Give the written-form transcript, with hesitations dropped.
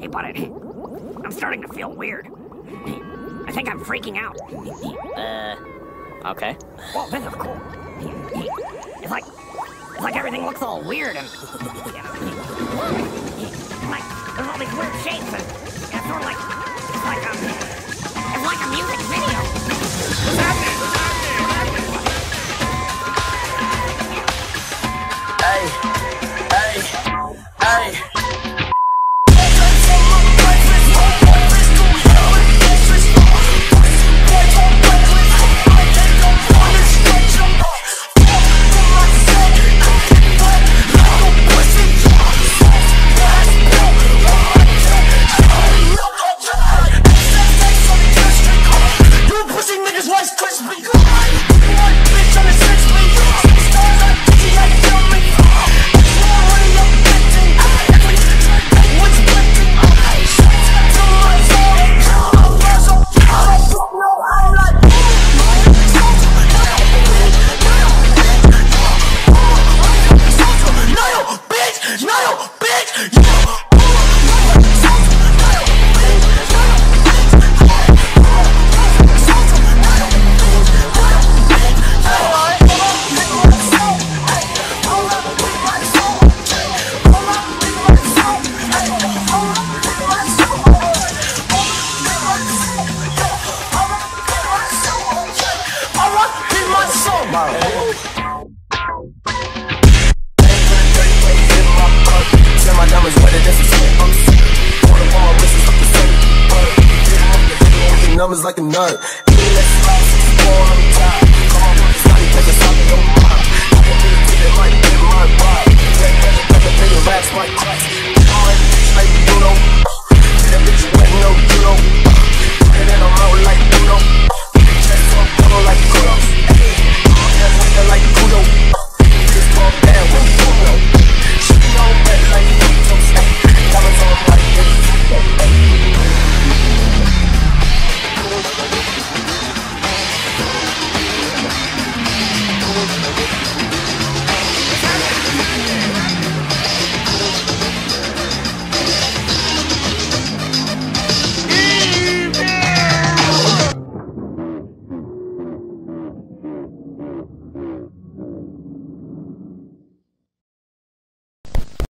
Hey, but I'm starting to feel weird. I think I'm freaking out. Okay. Well, this is cool. It's like everything looks all weird and, like there's all these weird shapes and it's sort of like it's like a music video. What's happening? Hey. Numbers like a nut. Come on,